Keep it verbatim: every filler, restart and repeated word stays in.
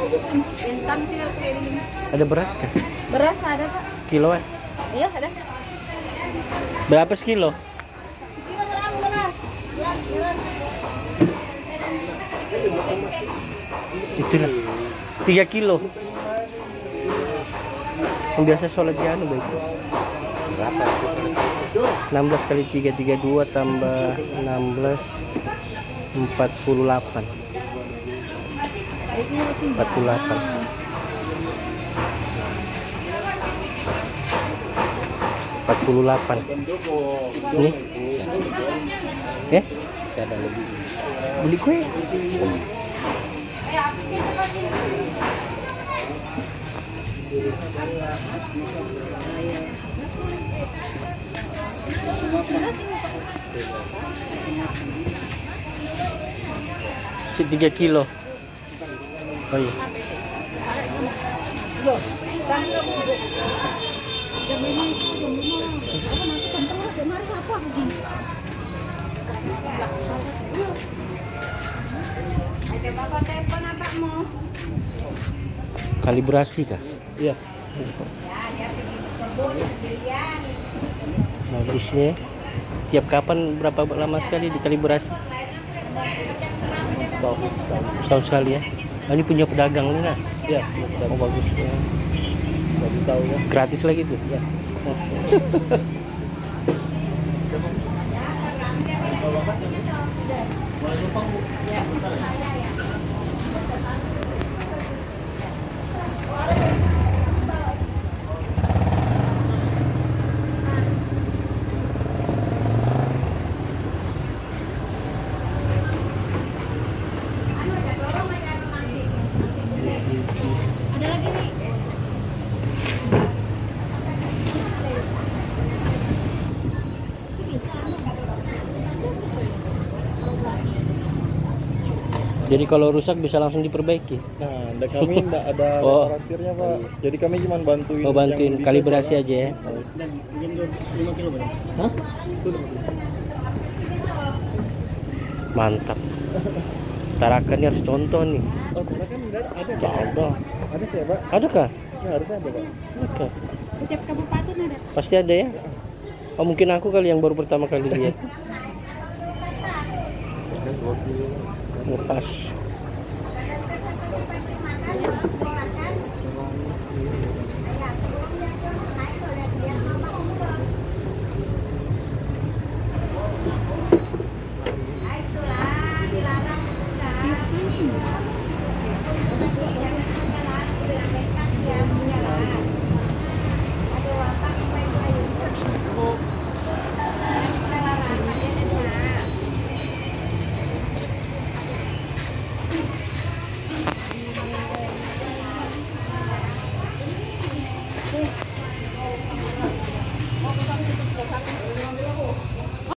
Intan sih aku ini. Ada beras kan? Beras ada Pak? Kiloan? Iya ada. Berapa sekilo? Tiga gram beras. Ya, beras. Itu lah. Tiga kilo. Yang biasa sholat di anu baik. Berapa? enam belas kali tiga, tiga puluh dua tambah enam belas, empat puluh delapan. empat puluh delapan. empat puluh delapan. Ini. Eh? Ada lebih. Beli kue. Si tiga kilo. Oh iya. Kalibrasi kah? Iya. Bagusnya. Tiap kapan berapa lama sekali dikalibrasi? Setahun sekali. Setahun sekali ya. Nah, ini punya pedagang nih nggak? Iya. Oh bagusnya. Baru tahu ya. Gratis lagi tuh. Iya. Jadi kalau rusak bisa langsung diperbaiki. Nah, ada kami enggak ada Oh. operatornya, Pak. Jadi kami cuma bantuin. Oh bantuin yang bisa, kalibrasi Pak. aja ya. lima kilo berapa? Hah? Mantap. Tarakan ini harus contoh nih. Oh, Tarakan enggak ada. Nggak Pak? ada. Ada ya, Pak? Adakah? Ya, harusnya ada, Pak. Ada. Setiap kabupaten ada. Pasti ada ya. Oh mungkin aku kali yang baru pertama kali lihat. Kan dua kilo. Lepas.